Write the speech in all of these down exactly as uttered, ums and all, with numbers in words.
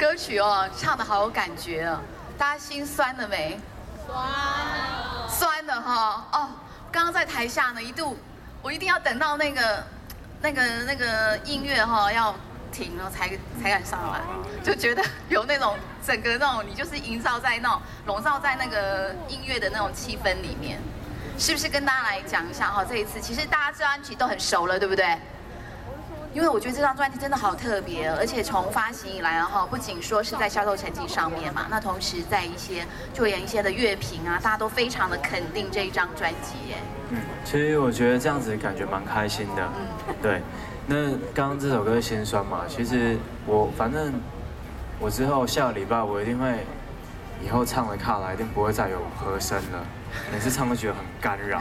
歌曲哦，唱的好有感觉哦，大家心酸了没？酸，酸的哈哦。刚刚在台下呢，一度我一定要等到那个那个那个音乐哈要停了才才敢上来，就觉得有那种整个那种你就是营造在那种笼罩在那个音乐的那种气氛里面，是不是？跟大家来讲一下哈，这一次其实大家这张专辑都很熟了，对不对？因为我觉得这张专辑真的好特别，而且从发行以来哈，不仅说是在销售成绩上面嘛，那同时在一些就连一些的乐评啊，大家都非常的肯定这一张专辑耶。 嗯，其实我觉得这样子感觉蛮开心的。嗯，对。那刚刚这首歌《心酸》嘛，其实我反正我之后下个礼拜我一定会，以后唱的卡拉一定不会再有和声了，每次唱都觉得很干扰。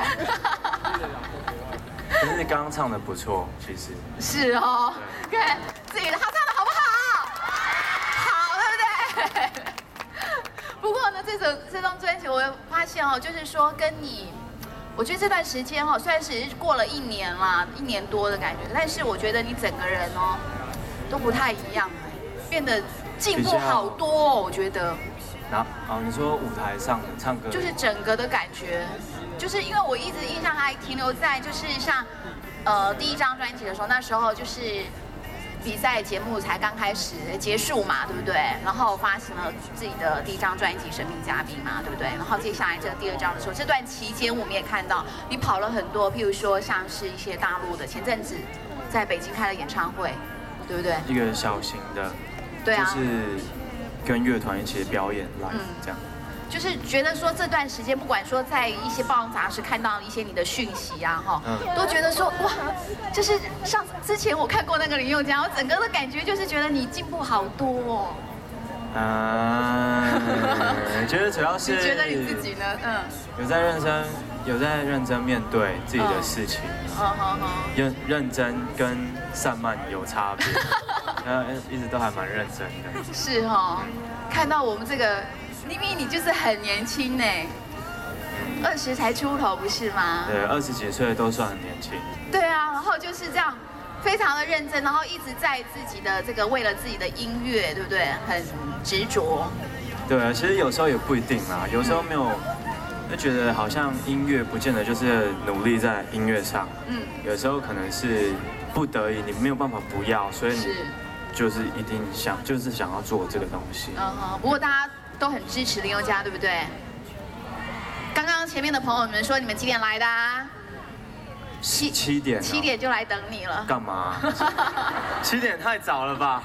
但是刚刚唱的不错，其实是哦，看自己的他唱的好不好？好，对不对？不过呢，这首这张专辑我发现哦，就是说跟你，我觉得这段时间哈，虽然是过了一年啦，一年多的感觉，但是我觉得你整个人哦都不太一样，变得进步好多哦，我觉得。 然后哦，你说舞台上唱歌， 就是整个的感觉，就是因为我一直印象还停留在就是像，呃，第一张专辑的时候，那时候就是比赛节目才刚开始结束嘛，对不对？然后发行了自己的第一张专辑《神秘嘉宾》嘛，对不对？然后接下来这个第二张的时候，这段期间我们也看到你跑了很多，譬如说像是一些大陆的，前阵子在北京开了演唱会，对不对？ 一个小型的， 对啊， 就是跟乐团一起表演 live、嗯、这样。 就是觉得说这段时间，不管说在一些报章杂志看到一些你的讯息啊，哈、嗯，都觉得说哇，就是上之前我看过那个林宥嘉，我整个的感觉就是觉得你进步好多、哦。 啊、呃，觉得主要是你觉得你自己呢？嗯， 有在认真，有在认真面对自己的事情。 嗯嗯嗯。 认认真跟散漫有差别，然后一直都还蛮认真的。 是哦，看到我们这个。明明你就是很年轻呢，二十才出头不是吗？ 对，二十几岁都算很年轻。 对啊，然后就是这样，非常的认真，然后一直在自己的这个为了自己的音乐，对不对？很执着。 对啊，其实有时候也不一定啦，有时候没有，就觉得好像音乐不见得就是努力在音乐上。嗯。有时候可能是不得已，你没有办法不要，所以你就是一定想，就是想要做这个东西。 嗯哼，不过大家都很支持林宥嘉，对不对？刚刚前面的朋友们说你们几点来的啊？ 七七点、啊。 七点就来等你了。 干嘛？七点太早了吧？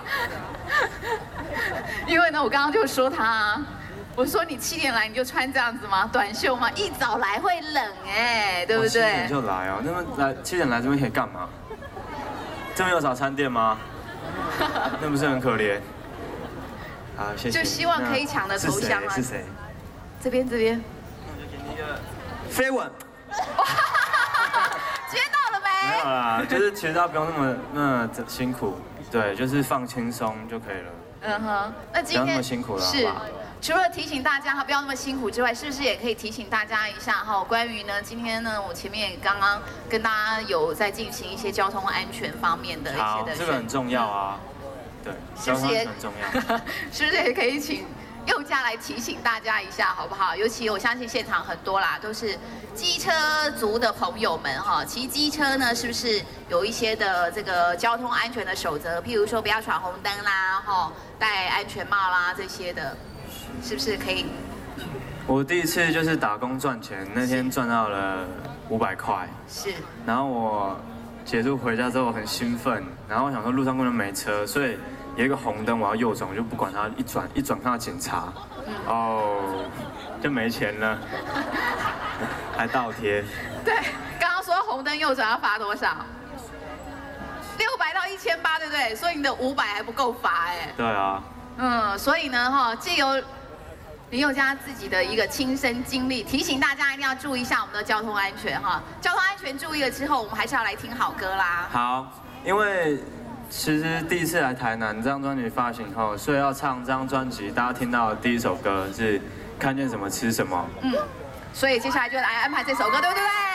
因为呢，我刚刚就说他，我说你七点来你就穿这样子吗？短袖吗？一早来会冷哎，对不对？七点就来哦，那么来七点来这边可以干嘛？这边有早餐店吗？那不是很可怜？好，谢谢。 就希望可以抢的头香啊！ 是谁？ 这边这边。 那我就给你一个飞吻。 接到了没？ 没有啦，就是其实他不用那么那么辛苦，对，就是放轻松就可以了。嗯哼， 那今天不要那么辛苦了， 是。除了提醒大家哈不要那么辛苦之外，是不是也可以提醒大家一下哈？关于呢，今天呢，我前面刚刚跟大家有在进行一些交通安全方面的一些的。 好，这个很重要啊。对， 是不是也很重要？ 是不是也可以请宥嘉来提醒大家一下，好不好？尤其我相信现场很多啦，都是机车族的朋友们哈。骑机车呢，是不是有一些的这个交通安全的守则？譬如说不要闯红灯啦，哈，戴安全帽啦这些的，是不是可以？ 我第一次就是打工赚钱，那天赚到了五百块。 是。然后我结束回家之后很兴奋，然后我想说路上根本没车，所以有一个红灯我要右转，我就不管它，一转一转看到警察，嗯、哦，就没钱了，还倒贴。 对，刚刚说红灯右转要罚多少？六百到一千八，对不对？所以你的五百还不够罚哎。 对啊。 嗯，所以呢，哈，借由林宥嘉自己的一个亲身经历，提醒大家一定要注意一下我们的交通安全哈。交通安全注意了之后，我们还是要来听好歌啦。 好，因为其实第一次来台南，这张专辑发行后，所以要唱这张专辑，大家听到的第一首歌是《看见什么吃什么》。嗯， 所以接下来就来安排这首歌，对不对？